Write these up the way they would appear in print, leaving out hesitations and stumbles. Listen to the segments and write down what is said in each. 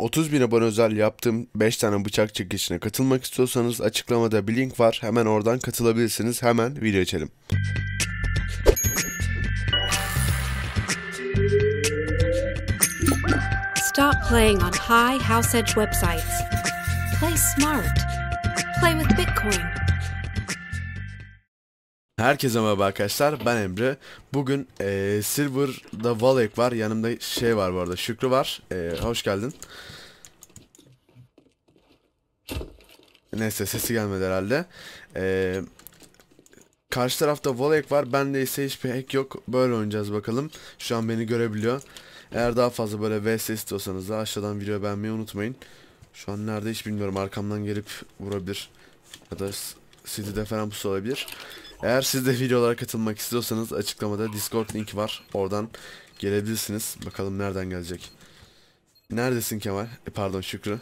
30 bin abone özel yaptığım 5 tane bıçak çekişine katılmak istiyorsanız açıklamada bir link var. Hemen oradan katılabilirsiniz. Hemen video açalım. Stop playing on high house edge websites. Play smart. Play with Bitcoin. Herkese merhaba arkadaşlar, ben Emre. Bugün Silver'da Valek var. Yanımda şey var bu arada, Şükrü var. Hoş geldin. Neyse, sesi gelmedi herhalde. Karşı tarafta Valek var. Bende ise hiçbir hack yok. Böyle oynayacağız bakalım. Şu an beni görebiliyor. Eğer daha fazla böyle vs istiyorsanız da aşağıdan video beğenmeyi unutmayın. Şu an nerede hiç bilmiyorum. Arkamdan gelip vurabilir. Ya da City'de falan pusu olabilir. Eğer siz de videolara katılmak istiyorsanız açıklamada Discord linki var. Oradan gelebilirsiniz. Bakalım nereden gelecek. Neredesin Kemal? Pardon, Şükrü.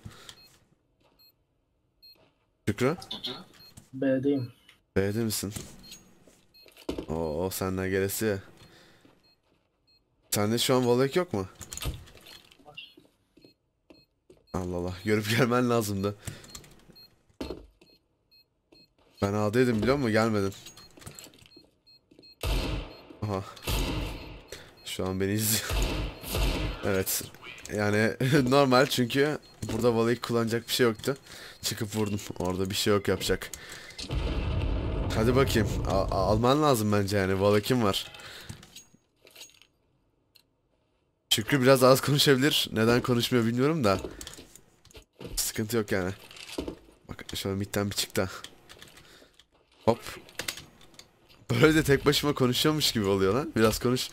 Şükrü? B'deyim. B'de misin? Oo, senden gelesi. Sende şu an Valek yok mu? Allah Allah. Görüp gelmen lazımdı. Ben A'daydım biliyor musun? Gelmedin. Aha. Şu an beni izliyor. Evet. Yani normal, çünkü burada Valek kullanacak bir şey yoktu. Çıkıp vurdum. Orada bir şey yok yapacak. Hadi bakayım. Alman lazım bence yani. Valek'im var. Şükrü biraz az konuşabilir. Neden konuşmuyor bilmiyorum da. Sıkıntı yok yani. Bak şöyle midden bir çıktı. Hop. Böyle de tek başıma konuşuyormuş gibi oluyor lan. Biraz konuş.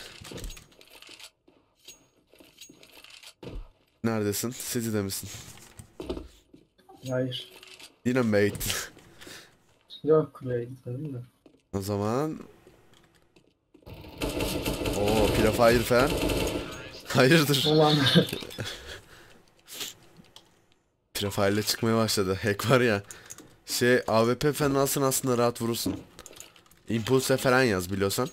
Neredesin? City'de misin? Hayır. Yine mi B'ye gittin? Yok, B'ye gitmedim de. O zaman... Oo, Prefire falan. Hayırdır? Ulan Prefire ile çıkmaya başladı. Hack var ya. AWP falan alsın, aslında rahat vurursun. Impulse falan yaz biliyorsan.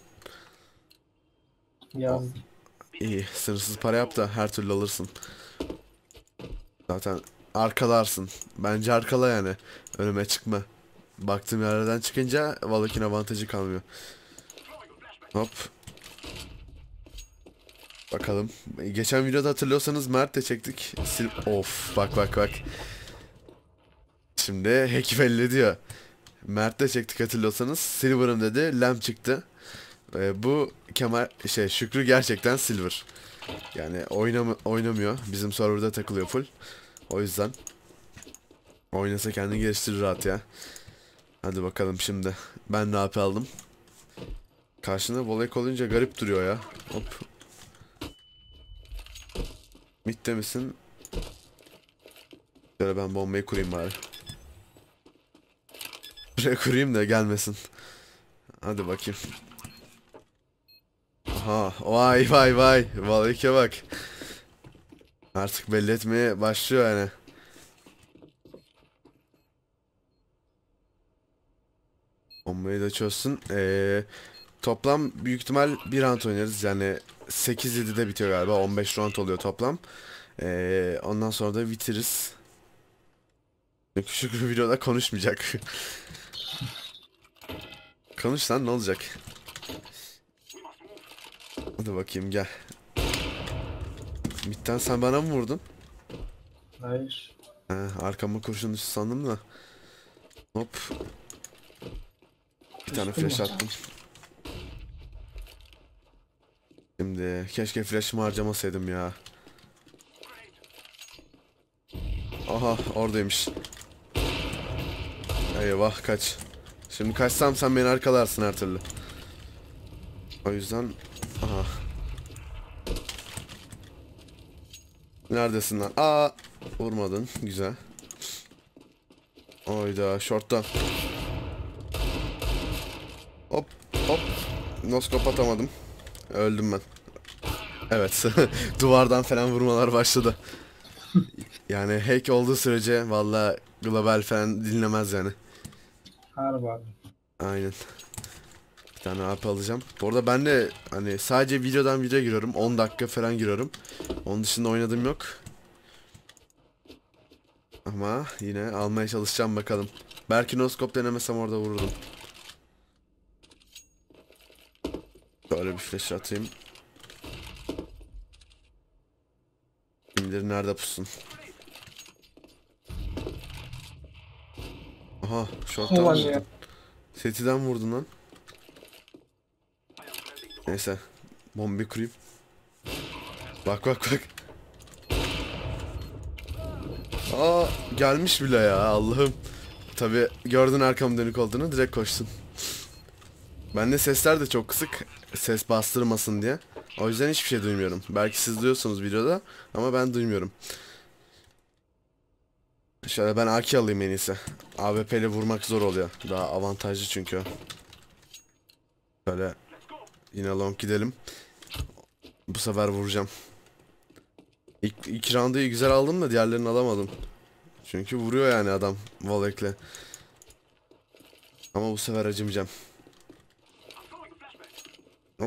yazdım. İyi, sınırsız para yap da her türlü alırsın. Zaten arkalarsın. Bence arkala yani. Önüme çıkma. Baktığım yerlerden çıkınca Valak'in avantajı kalmıyor. Hop. Bakalım. Geçen videoda hatırlıyorsanız Mert de çektik. Of, bak bak bak. Şimdi hack belli diyor. Mert de çektik hatırlıyorsanız. Silver'ım dedi. Lamb çıktı. Bu Kemal Şükrü gerçekten Silver. Yani oynamıyor. Bizim serverda takılıyor full. O yüzden oynasa kendini geliştirir rahat ya. Hadi bakalım şimdi. Ben ne aldım? Karşında volek olunca garip duruyor ya. Hop. Mid'de misin? Şöyle ben bombayı kurayım bari. Buraya kurayım da gelmesin. Hadi bakayım. Aha, vay vay vay. Volek'e bak. Artık belli etmeye başlıyor yani. Bombayı da çözsün. Toplam büyük ihtimal bir round oynarız. Yani 8-7'de bitiyor galiba. 15 round oluyor toplam. Ondan sonra da bitiririz. Çünkü Şükrü videoda konuşmayacak. Konuş lan, ne olacak? Hadi bakayım, gel. Mid'den sen bana mı vurdun? Hayır. He, arkama kurşun düştü sandım da. Hop. Bir tane Düştün flash mü? attım. Şimdi keşke flash'ımı harcamasaydım ya. Aha, oradaymış. Eyvah, kaç. Şimdi kaçsam sen beni arkalarsın her türlü. O yüzden... Aha. Neredesin lan? Aa, vurmadın. Güzel. Oyda short'tan. Hop hop. Noskop atamadım. Öldüm ben. Evet. Duvardan falan vurmalar başladı. Yani hack olduğu sürece valla global falan dinlemez yani. Harbi abi. Aynen. Bir tane AP alacağım. Bu arada ben de hani sadece videodan videoya giriyorum. 10 dakika falan giriyorum. Onun dışında oynadığım yok. Ama yine almaya çalışacağım bakalım. Belki noskop denemesem orada vururdum. Böyle bir flash atayım. Kim bilir nerede pussun. Aha, short'tan Ulan ya. vurdun. City'den vurdun lan. Neyse. Bombi kurayım. Bak bak bak. Aa, gelmiş bile ya Allah'ım. Tabi gördün arkam dönük olduğunu, direkt koştun. Bende sesler de çok kısık, ses bastırmasın diye. O yüzden hiçbir şey duymuyorum. Belki siz duyuyorsunuz videoda ama ben duymuyorum. Şöyle ben AK alayım en iyisi. AWP ile vurmak zor oluyor. Daha avantajlı çünkü o. Böyle yine long gidelim. Bu sefer vuracağım. İlk roundu güzel aldım da diğerlerini alamadım. Çünkü vuruyor yani adam Volek'le. Ama bu sefer acımayacağım. Hop.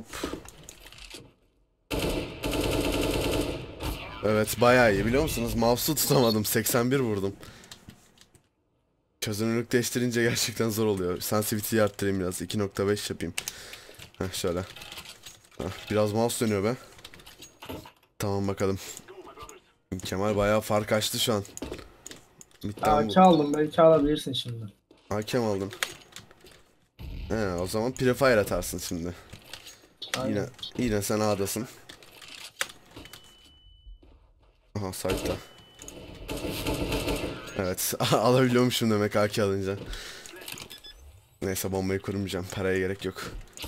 Evet, bayağı iyi biliyor musunuz? Mouse'u tutamadım. 81 vurdum. Çözünürlük değiştirince gerçekten zor oluyor. Sensitivity'yi arttırayım biraz. 2.5 yapayım. Heh, şöyle. Heh, biraz mouse dönüyor be. Tamam bakalım. Kemal bayağı fark açtı şu an. Midden AK aldım. Belki alabilirsin şimdi. hakem aldın. He, o zaman prefire atarsın şimdi. Aynen. Yine sen A'dasın. Aha, site'da. Evet, alabiliyormuşum demek AK alınca. Neyse, bombayı kurmayacağım. Paraya gerek yok.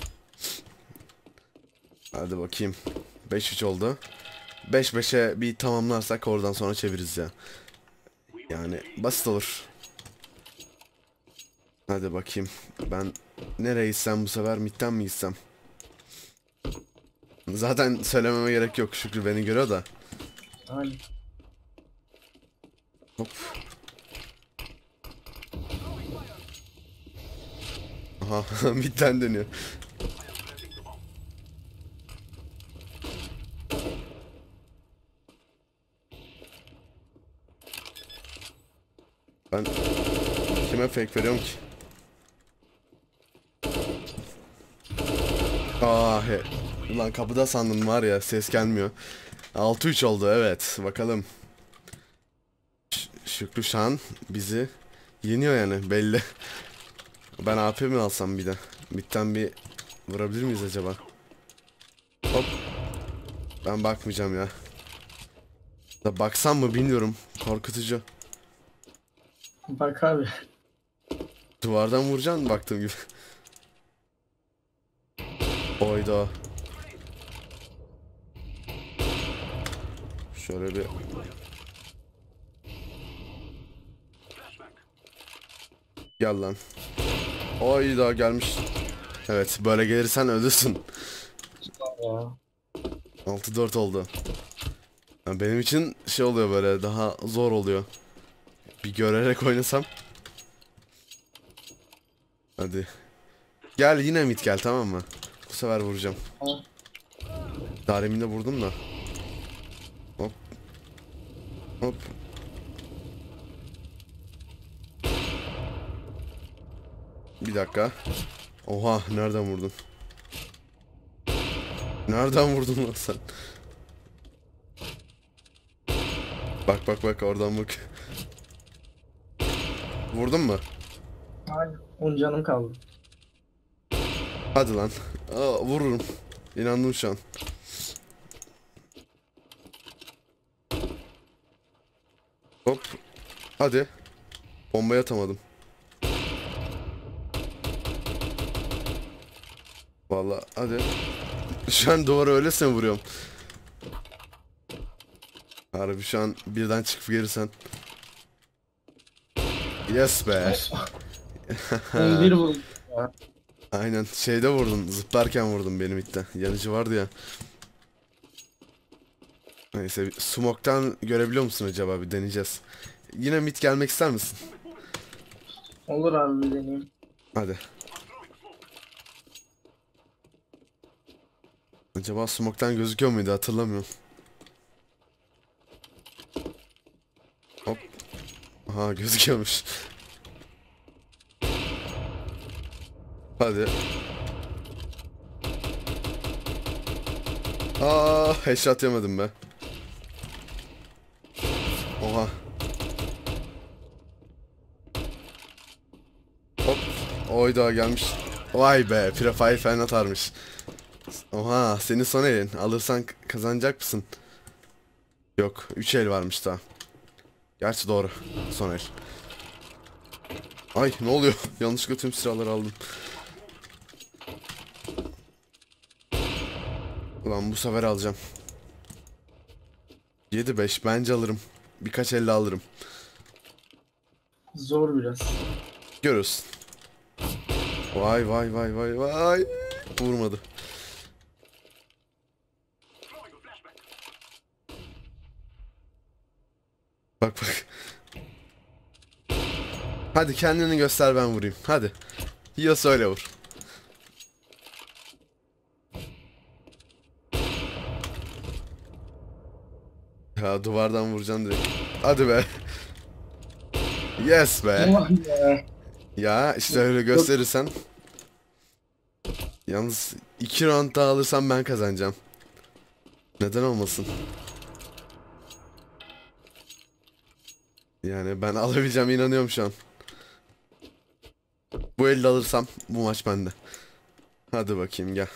Hadi bakayım. 5-3 oldu. 5-5'e bir tamamlarsak oradan sonra çeviririz ya. Yani basit olur. Hadi bakayım. Ben nereye gitsem bu sefer, midden mi gitsem? Zaten söylememe gerek yok. Şükrü beni görüyor da. Aynen. Hop. Aha, midden dönüyor. Ben kime fake veriyorum ki? Ah he. Ulan kapıda sandım var ya, ses gelmiyor. 6-3 oldu, evet, bakalım. Şükrü Şan bizi yeniyor yani, belli. Ben AP mi alsam bir de? Mid'den bir vurabilir miyiz acaba? Hop. Ben bakmayacağım ya. Da baksam mı bilmiyorum. Korkutucu. Bak abi. Duvardan vuracaksın baktığım gibi. Oyda. Şöyle bir. Gel lan. Oyda gelmiş. Evet, böyle gelirsen ölürsün. Ya. 6-4 oldu. Yani benim için şey oluyor, böyle daha zor oluyor. Bir görerek oynasam. Hadi. Gel yine mid gel, tamam mı? Bu sefer vuracağım. Tamam. Daha demin de vurdum da. Hop. Hop. Bir dakika. Oha, nereden vurdun? Nereden vurdun lan sen? Bak bak bak, oradan bak. Vurdun mu? Aynen. 10 canım kaldı. Hadi lan. Aa, vururum. İnandım şu an. Hop. Hadi. Bombayı atamadım. Vallahi hadi. Şu an duvara öylesine vuruyorum. Harbi şu an birden çıkıp gelirsen. Yes be. 11 vurdum. Ya. Aynen, şeyde vurdun, zıplarken vurdun benim itte. Yanıcı vardı ya. Neyse, smoke'tan görebiliyor musun acaba, bir deneyeceğiz. Yine mid gelmek ister misin? Olur abi, bir deneyeyim. Hadi. Acaba smoke'tan gözüküyor muydu, hatırlamıyorum. Hop. Aha gözüküyormuş. Hadi. Aa, headshot yemedim be. Oha. Hop. Oy daha gelmiş. Vay be, Prefire falan atarmış. Oha, senin son elin. Alırsan kazanacak mısın? Yok, 3 el varmış daha. Gerçi doğru. Son el. Ay ne oluyor? Yanlışlıkla tüm silahları aldım. Ulan bu sefer alacağım. 7-5 bence alırım. Birkaç elle alırım. Zor biraz. Görürüz. Vay vay vay vay vay. Vurmadı. Bak bak. Hadi kendini göster ben vurayım. Hadi. Yiyorsa öyle vur. Ya duvardan vuracağım direkt. Hadi be. Yes be. Ulan be. Ya işte öyle gösterirsen. Yalnız 2 round daha alırsam ben kazanacağım. Neden olmasın? Yani ben alabileceğime inanıyorum şu an. Bu elde alırsam bu maç bende. Hadi bakayım gel.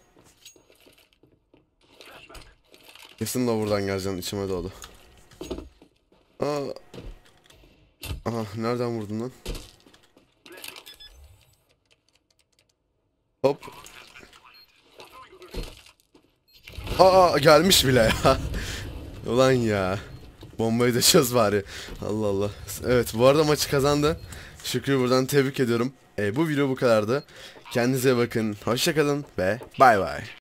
Kesin de buradan geleceksin, içime doğdu. Aa. Aha nereden vurdun lan? Hop. Aa gelmiş bile ya. Ulan ya. Bombayı da çöz bari. Allah Allah. Evet bu arada maçı kazandı. Şükrü buradan tebrik ediyorum. Bu video bu kadardı. Kendinize bakın. Hoşça kalın ve bay bay.